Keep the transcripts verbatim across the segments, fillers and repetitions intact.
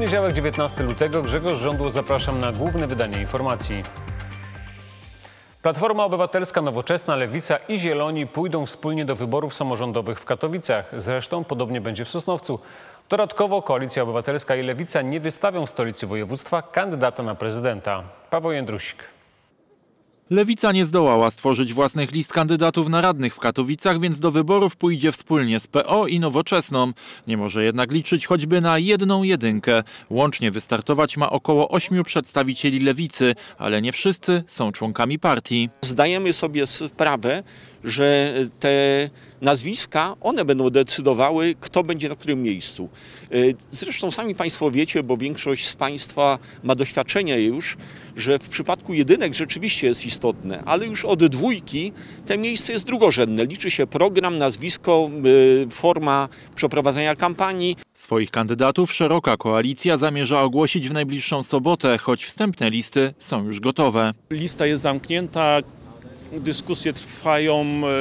poniedziałek, dziewiętnastego lutego. Grzegorz Żądło, zapraszam na główne wydanie informacji. Platforma Obywatelska, Nowoczesna, Lewica i Zieloni pójdą wspólnie do wyborów samorządowych w Katowicach. Zresztą podobnie będzie w Sosnowcu. Dodatkowo Koalicja Obywatelska i Lewica nie wystawią w stolicy województwa kandydata na prezydenta. Paweł Jędrusik. Lewica nie zdołała stworzyć własnych list kandydatów na radnych w Katowicach, więc do wyborów pójdzie wspólnie z P O i Nowoczesną. Nie może jednak liczyć choćby na jedną jedynkę. Łącznie wystartować ma około ośmiu przedstawicieli Lewicy, ale nie wszyscy są członkami partii. Zdajemy sobie sprawę, że te nazwiska, one będą decydowały, kto będzie na którym miejscu. Zresztą sami Państwo wiecie, bo większość z Państwa ma doświadczenie już, że w przypadku jedynek rzeczywiście jest istotne, ale już od dwójki te miejsce jest drugorzędne. Liczy się program, nazwisko, forma przeprowadzenia kampanii. Swoich kandydatów szeroka koalicja zamierza ogłosić w najbliższą sobotę, choć wstępne listy są już gotowe. Lista jest zamknięta. Dyskusje trwają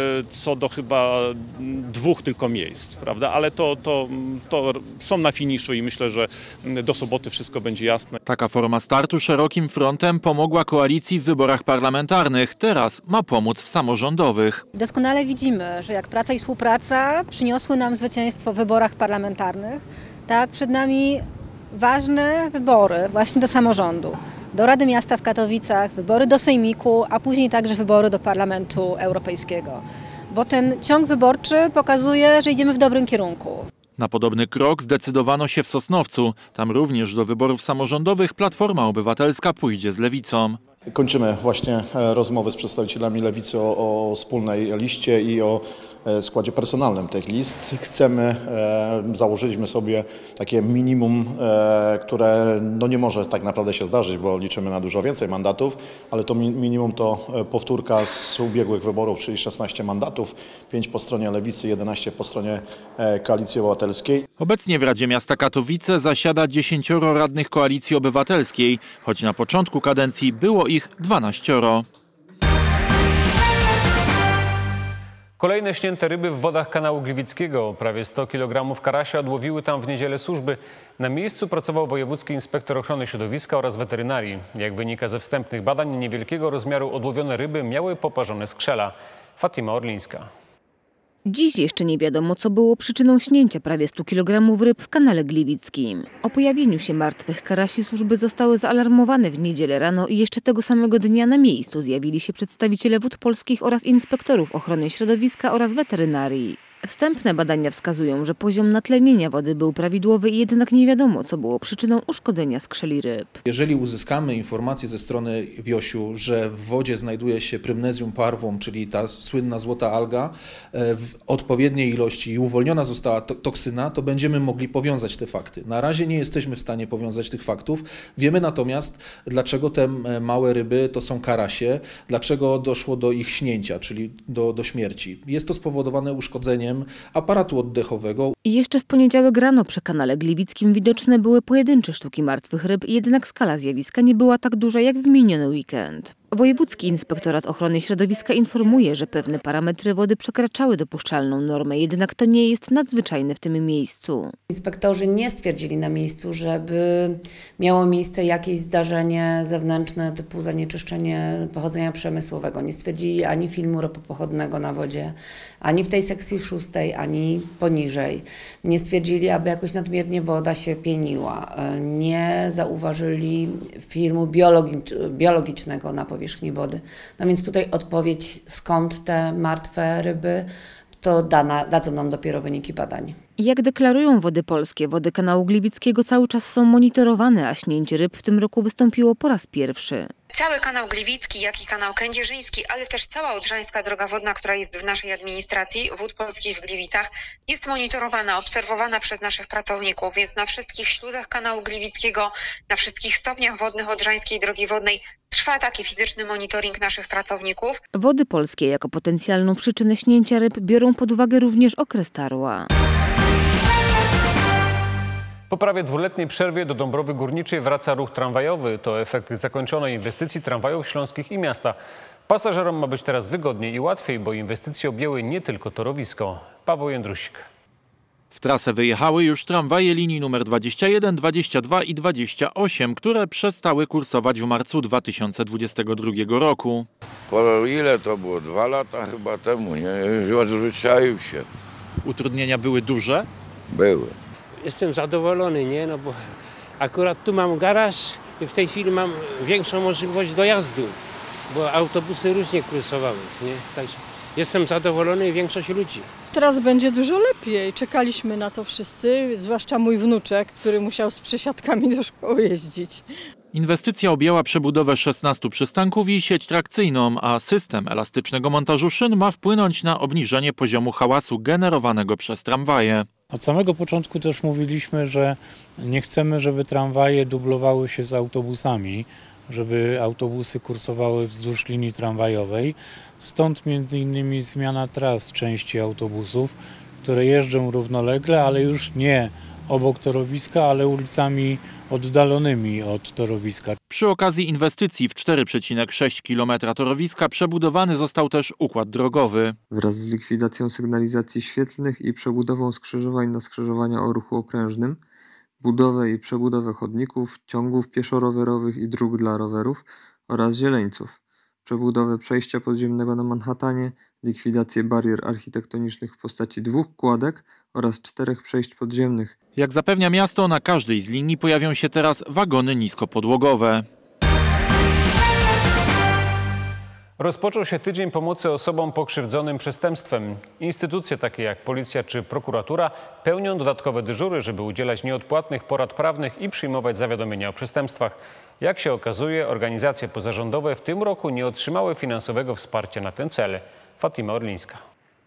co do chyba dwóch tylko miejsc, prawda? Ale to, to, to są na finiszu i myślę, że do soboty wszystko będzie jasne. Taka forma startu szerokim frontem pomogła koalicji w wyborach parlamentarnych. Teraz ma pomóc w samorządowych. Doskonale widzimy, że jak praca i współpraca przyniosły nam zwycięstwo w wyborach parlamentarnych, tak przed nami ważne wybory właśnie do samorządu. Do Rady Miasta w Katowicach, wybory do Sejmiku, a później także wybory do Parlamentu Europejskiego. Bo ten ciąg wyborczy pokazuje, że idziemy w dobrym kierunku. Na podobny krok zdecydowano się w Sosnowcu. Tam również do wyborów samorządowych Platforma Obywatelska pójdzie z Lewicą. Kończymy właśnie rozmowy z przedstawicielami Lewicy o, o wspólnej liście i o składzie personalnym tych list. Chcemy, założyliśmy sobie takie minimum, które no nie może tak naprawdę się zdarzyć, bo liczymy na dużo więcej mandatów, ale to minimum to powtórka z ubiegłych wyborów, czyli szesnaście mandatów, pięć po stronie Lewicy, jedenaście po stronie Koalicji Obywatelskiej. Obecnie w Radzie Miasta Katowice zasiada dziesięcioro radnych Koalicji Obywatelskiej, choć na początku kadencji było ich dwanaścioro. Kolejne śnięte ryby w wodach kanału Gliwickiego. Prawie sto kilogramów karasia odłowiły tam w niedzielę służby. Na miejscu pracował wojewódzki inspektor ochrony środowiska oraz weterynarii. Jak wynika ze wstępnych badań, niewielkiego rozmiaru odłowione ryby miały poparzone skrzela. Fatima Orlińska. Dziś jeszcze nie wiadomo, co było przyczyną śnięcia prawie stu kilogramów ryb w kanale Gliwickim. O pojawieniu się martwych karasi służby zostały zaalarmowane w niedzielę rano i jeszcze tego samego dnia na miejscu zjawili się przedstawiciele Wód Polskich oraz inspektorów ochrony środowiska oraz weterynarii. Wstępne badania wskazują, że poziom natlenienia wody był prawidłowy i jednak nie wiadomo, co było przyczyną uszkodzenia skrzeli ryb. Jeżeli uzyskamy informację ze strony Wiosiu, że w wodzie znajduje się Prymnesium parvum, czyli ta słynna złota alga, w odpowiedniej ilości i uwolniona została toksyna, to będziemy mogli powiązać te fakty. Na razie nie jesteśmy w stanie powiązać tych faktów. Wiemy natomiast, dlaczego te małe ryby to są karasie, dlaczego doszło do ich śnięcia, czyli do, do śmierci. Jest to spowodowane uszkodzeniem aparatu oddechowego. I jeszcze w poniedziałek rano przy kanale Gliwickim widoczne były pojedyncze sztuki martwych ryb, jednak skala zjawiska nie była tak duża jak w miniony weekend. Wojewódzki Inspektorat Ochrony Środowiska informuje, że pewne parametry wody przekraczały dopuszczalną normę, jednak to nie jest nadzwyczajne w tym miejscu. Inspektorzy nie stwierdzili na miejscu, żeby miało miejsce jakieś zdarzenie zewnętrzne typu zanieczyszczenie pochodzenia przemysłowego. Nie stwierdzili ani filmu ropopochodnego na wodzie, ani w tej sekcji szóstej, ani poniżej. Nie stwierdzili, aby jakoś nadmiernie woda się pieniła. Nie zauważyli filmu biologi- biologicznego na powierzchni wody. No więc tutaj odpowiedź, skąd te martwe ryby, to dana, dadzą nam dopiero wyniki badań. Jak deklarują Wody Polskie, wody kanału Gliwickiego cały czas są monitorowane, a śnięcie ryb w tym roku wystąpiło po raz pierwszy. Cały kanał Gliwicki, jak i kanał Kędzierzyński, ale też cała Odrzańska Droga Wodna, która jest w naszej administracji, Wód Polskich w Gliwicach, jest monitorowana, obserwowana przez naszych pracowników, więc na wszystkich śluzach kanału Gliwickiego, na wszystkich stopniach wodnych Odrzańskiej Drogi Wodnej trwa taki fizyczny monitoring naszych pracowników. Wody Polskie jako potencjalną przyczynę śnięcia ryb biorą pod uwagę również okres tarła. Po prawie dwuletniej przerwie do Dąbrowy Górniczej wraca ruch tramwajowy. To efekt zakończonej inwestycji tramwajów śląskich i miasta. Pasażerom ma być teraz wygodniej i łatwiej, bo inwestycje objęły nie tylko torowisko. Paweł Jędrusik. W trasę wyjechały już tramwaje linii numer dwadzieścia jeden, dwadzieścia dwa i dwadzieścia osiem, które przestały kursować w marcu dwa tysiące dwudziestego drugiego roku. Po ile to było? Dwa lata chyba temu, nie? Już odzwyczaił się. Utrudnienia były duże? Były. Jestem zadowolony, nie? No bo akurat tu mam garaż i w tej chwili mam większą możliwość dojazdu, bo autobusy różnie kursowały, nie? Także jestem zadowolony i większość ludzi. Teraz będzie dużo lepiej. Czekaliśmy na to wszyscy, zwłaszcza mój wnuczek, który musiał z przesiadkami do szkoły jeździć. Inwestycja objęła przebudowę szesnastu przystanków i sieć trakcyjną, a system elastycznego montażu szyn ma wpłynąć na obniżenie poziomu hałasu generowanego przez tramwaje. Od samego początku też mówiliśmy, że nie chcemy, żeby tramwaje dublowały się z autobusami, żeby autobusy kursowały wzdłuż linii tramwajowej. Stąd między innymi zmiana tras części autobusów, które jeżdżą równolegle, ale już nie obok torowiska, ale ulicami oddalonymi od torowiska. Przy okazji inwestycji w cztery przecinek sześć kilometra torowiska przebudowany został też układ drogowy. Wraz z likwidacją sygnalizacji świetlnych i przebudową skrzyżowań na skrzyżowania o ruchu okrężnym, budowę i przebudowę chodników, ciągów pieszo-rowerowych i dróg dla rowerów oraz zieleńców, przebudowę przejścia podziemnego na Manhattanie, likwidację barier architektonicznych w postaci dwóch kładek oraz czterech przejść podziemnych. Jak zapewnia miasto, na każdej z linii pojawią się teraz wagony niskopodłogowe. Rozpoczął się tydzień pomocy osobom pokrzywdzonym przestępstwem. Instytucje takie jak policja czy prokuratura pełnią dodatkowe dyżury, żeby udzielać nieodpłatnych porad prawnych i przyjmować zawiadomienia o przestępstwach. Jak się okazuje, organizacje pozarządowe w tym roku nie otrzymały finansowego wsparcia na ten cel. Fatima Orlińska.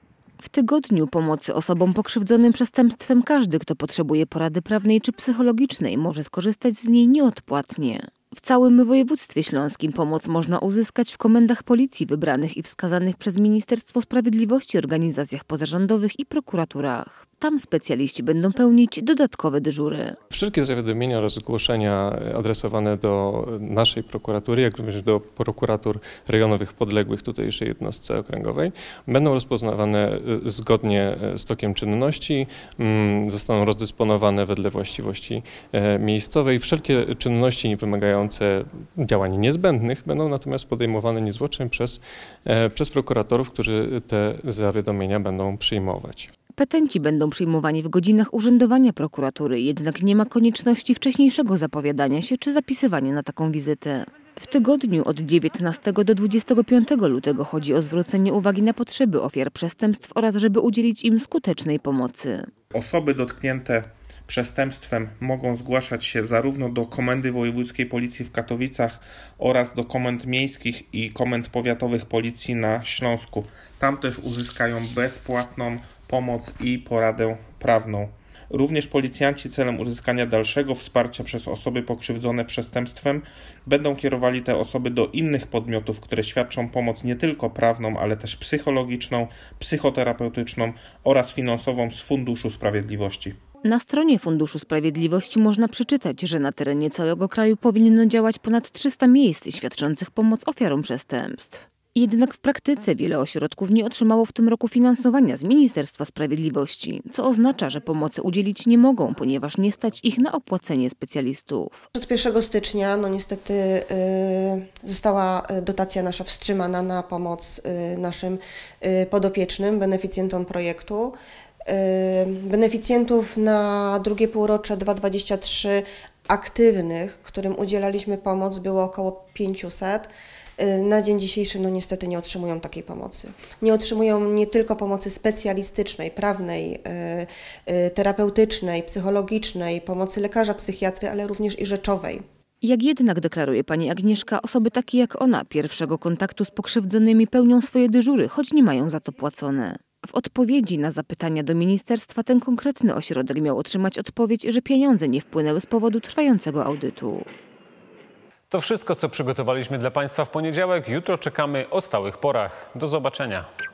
W tygodniu pomocy osobom pokrzywdzonym przestępstwem każdy, kto potrzebuje porady prawnej czy psychologicznej, może skorzystać z niej nieodpłatnie. W całym województwie śląskim pomoc można uzyskać w komendach policji wybranych i wskazanych przez Ministerstwo Sprawiedliwości, organizacjach pozarządowych i prokuraturach. Tam specjaliści będą pełnić dodatkowe dyżury. Wszelkie zawiadomienia oraz zgłoszenia adresowane do naszej prokuratury, jak również do prokuratur rejonowych podległych tutejszej jednostce okręgowej będą rozpoznawane zgodnie z tokiem czynności, zostaną rozdysponowane wedle właściwości miejscowej. Wszelkie czynności niewymagające działań niezbędnych będą natomiast podejmowane niezwłocznie przez, przez prokuratorów, którzy te zawiadomienia będą przyjmować. Petenci będą przyjmowani w godzinach urzędowania prokuratury, jednak nie ma konieczności wcześniejszego zapowiadania się czy zapisywania na taką wizytę. W tygodniu od dziewiętnastego do dwudziestego piątego lutego chodzi o zwrócenie uwagi na potrzeby ofiar przestępstw oraz żeby udzielić im skutecznej pomocy. Osoby dotknięte przestępstwem mogą zgłaszać się zarówno do Komendy Wojewódzkiej Policji w Katowicach oraz do komend miejskich i komend powiatowych Policji na Śląsku. Tam też uzyskają bezpłatną pomoc i poradę prawną. Również policjanci celem uzyskania dalszego wsparcia przez osoby pokrzywdzone przestępstwem będą kierowali te osoby do innych podmiotów, które świadczą pomoc nie tylko prawną, ale też psychologiczną, psychoterapeutyczną oraz finansową z Funduszu Sprawiedliwości. Na stronie Funduszu Sprawiedliwości można przeczytać, że na terenie całego kraju powinno działać ponad trzysta miejsc świadczących pomoc ofiarom przestępstw. Jednak w praktyce wiele ośrodków nie otrzymało w tym roku finansowania z Ministerstwa Sprawiedliwości, co oznacza, że pomocy udzielić nie mogą, ponieważ nie stać ich na opłacenie specjalistów. Od pierwszego stycznia no niestety y, została dotacja nasza wstrzymana na pomoc y, naszym y, podopiecznym, beneficjentom projektu. Y, beneficjentów na drugie półrocze dwa tysiące dwudziestego trzeciego aktywnych, którym udzielaliśmy pomoc, było około pięćset. Na dzień dzisiejszy no niestety nie otrzymują takiej pomocy. Nie otrzymują nie tylko pomocy specjalistycznej, prawnej, terapeutycznej, psychologicznej, pomocy lekarza psychiatry, ale również i rzeczowej. Jak jednak deklaruje pani Agnieszka, osoby takie jak ona pierwszego kontaktu z pokrzywdzonymi pełnią swoje dyżury, choć nie mają za to płacone. W odpowiedzi na zapytania do ministerstwa ten konkretny ośrodek miał otrzymać odpowiedź, że pieniądze nie wpłynęły z powodu trwającego audytu. To wszystko, co przygotowaliśmy dla Państwa w poniedziałek. Jutro czekamy o stałych porach. Do zobaczenia.